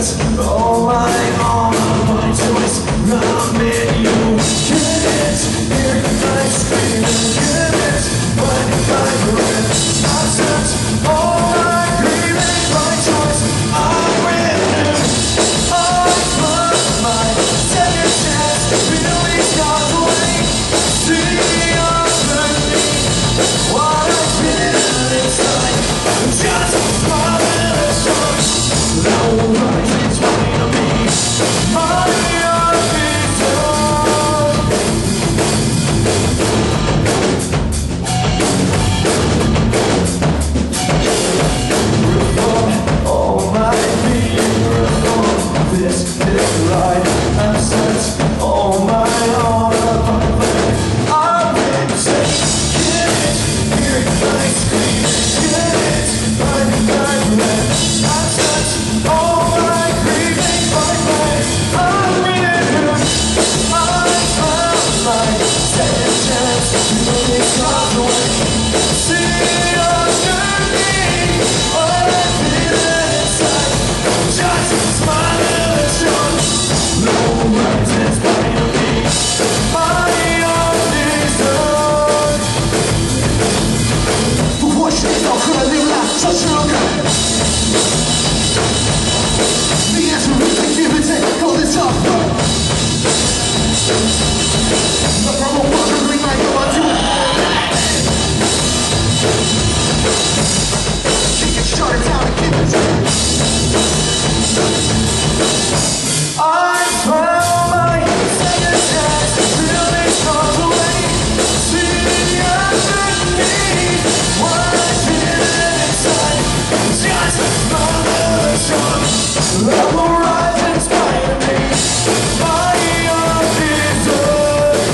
sense, all my armor, my choice, I'm in you. Get it, hear my screaming, get it, find my breath. I sense all my grieving, my choice, I'm in you. I must my second chance, feel these scars away. See underneath what I've been inside. Just a smile and a shot. No right is mine to me. My heart is yours. Reform all my being. Reform this life. And set all my honor on the plate. I've been safe. Get it, hear my scream. Get it, find my breath. I set all my grieving by pain. I'm in you. I found my second chance. Really got away. See underneath what I feel inside. Just a smile and a shot. No right is mine to me. My heart is yours. Pourquoi je suis encore à lire là? Ça je regrette. The answer is I give and take. Call this up. The problem wondering I go on to it. Kick it, shut it down and keep it down. I found my second chance. Feel these scars away. See underneath what I feel inside. Just a smile and a shot. Love will rise and inspire me. My heart is yours.